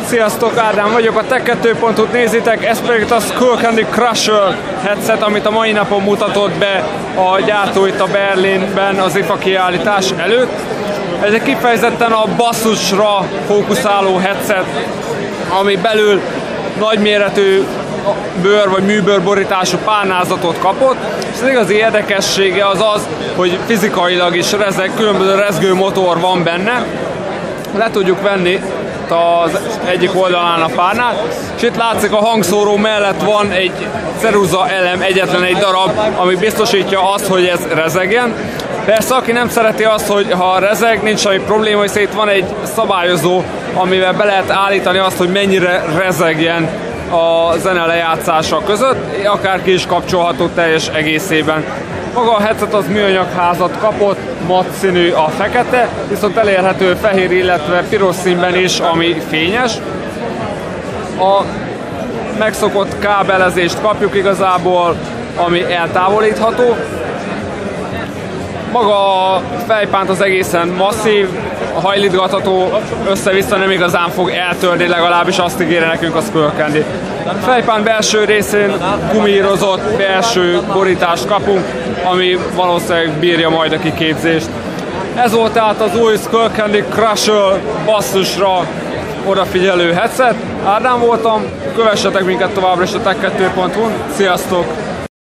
Sziasztok, Ádám vagyok, a Tech2.hu-t nézitek, ez pedig a Skullcandy Crusher headset, amit a mai napon mutatott be a gyártó itt a Berlinben az IFA kiállítás előtt. Ez egy kifejezetten a basszusra fókuszáló headset, ami belül nagyméretű bőr vagy műbőrborítású párnázatot kapott, és az igazi érdekessége az az, hogy fizikailag is rezeg, különböző rezgő motor van benne. Le tudjuk venni az egyik oldalán a párnát, és itt látszik, a hangszóró mellett van egy ceruza elem, egyetlen egy darab, ami biztosítja azt, hogy ez rezegjen. Persze, aki nem szereti azt, hogy ha rezeg, nincs semmi probléma, hiszen itt van egy szabályozó, amivel be lehet állítani azt, hogy mennyire rezegjen a zene lejátszása között, akár ki is kapcsolható teljes egészében. Maga a headset az műanyag házat kapott, mat színű a fekete, viszont elérhető fehér, illetve piros színben is, ami fényes. A megszokott kábelezést kapjuk igazából, ami eltávolítható. Maga a fejpánt az egészen masszív, hajlítgatható, össze-vissza nem igazán fog eltörni, legalábbis azt ígéri nekünk a Skullcandy. A fejpánt belső részén gumírozott belső borítást kapunk, ami valószínűleg bírja majd a kiképzést. Ez volt tehát az új Skullcandy Crusher basszusra odafigyelő headset. Ádám voltam, kövessetek minket továbbra is a Tech2.hu-n. Sziasztok!